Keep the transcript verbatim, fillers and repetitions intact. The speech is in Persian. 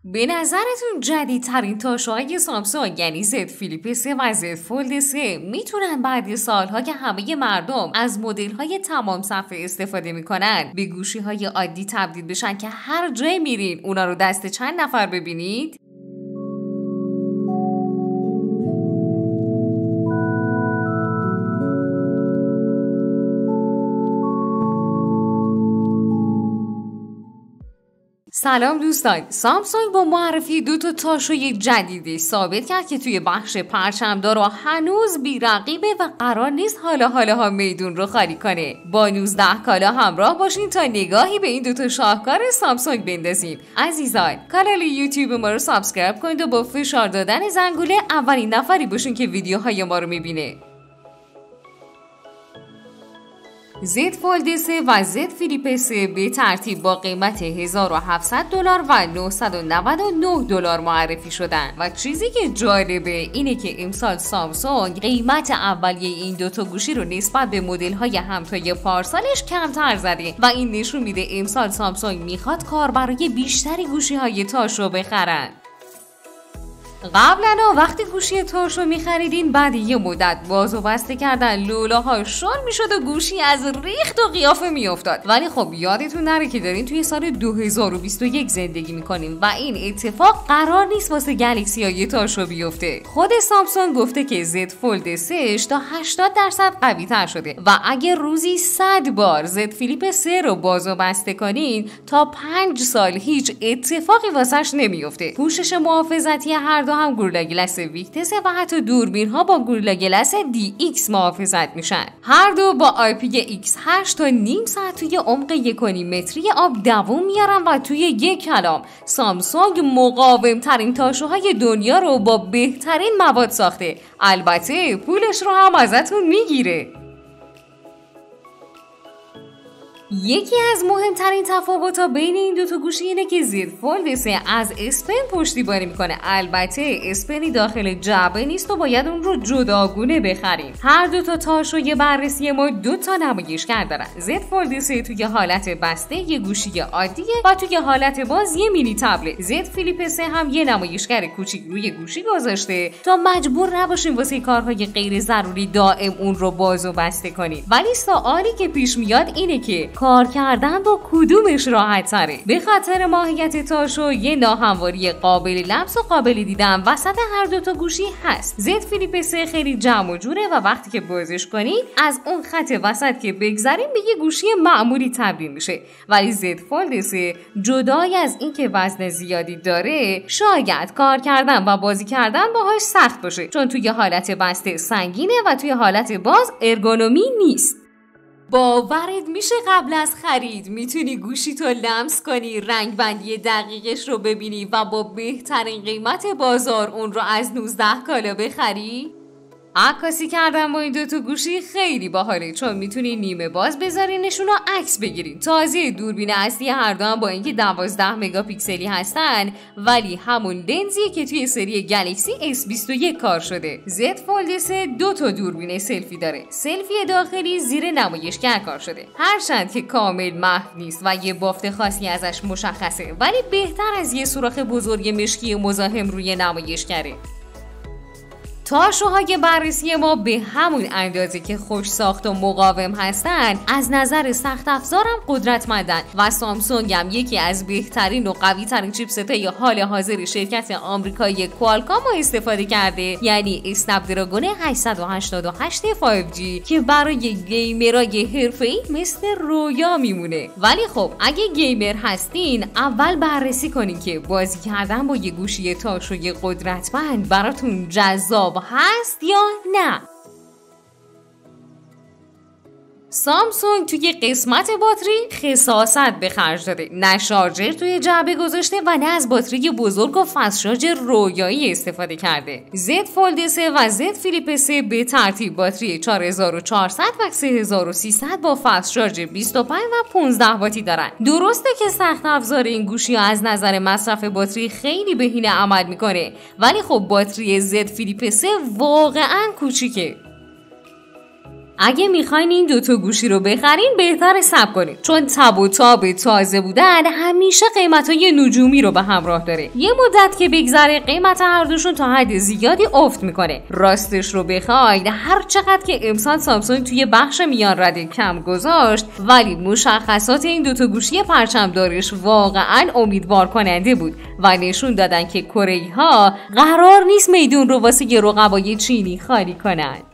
به نظرتون جدیدترین تاشوهای سامسونگ یعنی زد فلیپ سه و زد فولد سه میتونن بعد سالها که همه مردم از مدل‌های تمام صفحه استفاده میکنن به گوشی‌های عادی تبدیل بشن که هر جای میرین اونا رو دست چند نفر ببینید؟ سلام دوستان، سامسونگ با معرفی دو تا تاشوی جدیدی ثابت کرد که توی بخش پرچمدار و هنوز بی‌رقیبه و قرار نیست حالا حالا ها میدون رو خالی کنه. با نوزده کالا همراه باشین تا نگاهی به این دو تا شاهکار سامسونگ بندازیم. عزیزان، کانال یوتیوب ما رو سابسکرایب کنید و با فشار دادن زنگوله اولین نفری باشین که ویدیوهای ما رو میبینه. زد فولد سه و زد فلیپ سه به ترتیب با قیمت هزار و هفتصد دلار و نهصد و نود و نه دلار معرفی شدن و چیزی که جالبه اینه که امسال سامسونگ قیمت اولیه این دوتا گوشی رو نسبت به مدل‌های همتای پارسالش کمتر زده و این نشون میده امسال سامسونگ میخواد کاربرای بیشتری گوشی‌های تاشو بخرن. قبلا وقتی گوشی تاشو میخریدین بعد یه مدت باز و بسته کردن لولاها شل میشد و گوشی از ریخت و قیافه میافتاد، ولی خب یادتون نره که دارین توی سال دو هزار و بیست و یک زندگی میکنیم و این اتفاق قرار نیست واسه گلکسی های تاشو بیفته. خود سامسونگ گفته که زد فولد سه تا هشتاد درصد قوی تر شده و اگه روزی صد بار زد فلیپ سه رو باز و بسته کنین تا پنج سال هیچ اتفاقی واسش نمیفته. پوشش محافظتی هر دو هم گوریلا گلس ویکتس و حتی دوربین ها با گوریلا گلس دی ایکس محافظت میشن. هر دو با آی پی ایکس هشت تا نیم ساعت توی عمق یک و نیم متری آب دووم میارن و توی یک کلام سامسونگ مقاوم ترین تاشوهای دنیا رو با بهترین مواد ساخته. البته پولش رو هم ازتون میگیره. یکی از مهمترین تفاوت‌ها بین این دو تا گوشی اینه که زد فولد سه از اس پن پشتیبانی میکنه. البته اس پنی داخل جعبه نیست و باید اون رو جداگونه بخریم. هر دو تا تاشوی بررسی ما دو تا نمایشگر دارن. زد فولد سه توی حالت بسته یه گوشی عادیه و توی حالت باز یه مینی تبلت. زد فلیپ سه هم یه نمایشگر کوچیک روی گوشی گذاشته تا مجبور نباشیم واسه کارهای غیر ضروری دائم اون رو باز و بسته کنیم. ولی سوالی که پیش میاد اینه که کار کردن با کدومش راحت تره؟ به خاطر ماهیت تاشو یه ناهمواری قابل لمس و قابل دیدن وسط هر دوتا گوشی هست. زد فلیپ سه خیلی جمع و جوره و وقتی که بازش کنید از اون خط وسط که بگذاریم به یه گوشی معمولی تبدیل میشه. ولی زد فولد سه جدای از اینکه وزن زیادی داره شاید کار کردن و بازی کردن باهاش سخت باشه، چون توی حالت بسته سنگینه و توی حالت باز ارگونومی نیست. باورت میشه قبل از خرید میتونی گوشی تو لمس کنی، رنگ بندی دقیقش رو ببینی و با بهترین قیمت بازار اون رو از نوزده کالا بخری؟ عکاسی کردن با این دوتا گوشی خیلی باحاله، چون میتونی نیمه باز بذارینشون و عکس بگیرین. تازه دوربین اصلی هر دو هم با اینکه دوازده مگاپیکسلی هستن ولی همون لنزیه که توی سری گلکسی اس بیست و یک کار شده. زد فولد سه دو تا دوربین سلفی داره. سلفی داخلی زیر نمایشگر کار شده، هرچند که کامل محو نیست و یه بافت خاصی ازش مشخصه، ولی بهتر از یه سوراخ بزرگ مشکی مزاحم روی نمایشگره. تاشوهای بررسی ما به همون اندازه که خوش ساخت و مقاوم هستن از نظر سخت افزارم قدرتمندن و سامسونگ هم یکی از بهترین و قوی ترین چیپست‌های حال حاضر شرکت آمریکایی کوالکام رو استفاده کرده، یعنی اسنپ دراگون هشتصد و هشتاد و هشت فایو جی که برای گیمرای حرفه‌ای مثل رویا میمونه. ولی خب اگه گیمر هستین اول بررسی کنین که بازی کردن با یه گوشی تاشوی قدرتمند براتون جذاب هست یا نه. سامسونگ توی قسمت باتری خساست به خرج داده، نه شارژر توی جعبه گذاشته و نه از باتری بزرگ و فست شارژ رویایی استفاده کرده. زد فولد سه و زد فلیپ سه به ترتیب باتری چهار هزار و چهارصد و سه هزار و سیصد با فست شارژ بیست و پنج و پانزده واتی دارن. درسته که سخت افزار این گوشی ها از نظر مصرف باتری خیلی بهینه عمل میکنه، ولی خب باتری زد فلیپ سه واقعا کوچیکه. اگه میخواین این دوتا گوشی رو بخرین بهتر صبر کنین، چون تب و تاب تازه بودن همیشه قیمتای نجومی رو به همراه داره. یه مدت که بگذره قیمت هر دوشون تا حد زیادی افت میکنه. راستش رو بخواید هر چقدر که امسال سامسونگ توی بخش میان رده کم گذاشت، ولی مشخصات این دوتا گوشی پرچمدارش واقعا امیدوار کننده بود و نشون دادن که کره‌ای‌ها قرار نیست میدون رو واسه رقبای چینی خالی کنن.